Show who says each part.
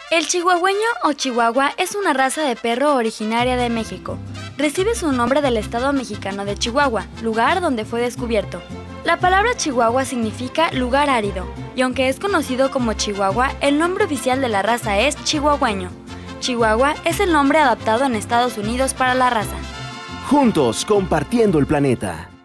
Speaker 1: El chihuahueño o chihuahua es una raza de perro originaria de México. Recibe su nombre del estado mexicano de Chihuahua, lugar donde fue descubierto. La palabra chihuahua significa lugar árido, y aunque es conocido como chihuahua, el nombre oficial de la raza es chihuahueño. Chihuahua es el nombre adaptado en Estados Unidos para la raza.
Speaker 2: Juntos compartiendo el planeta.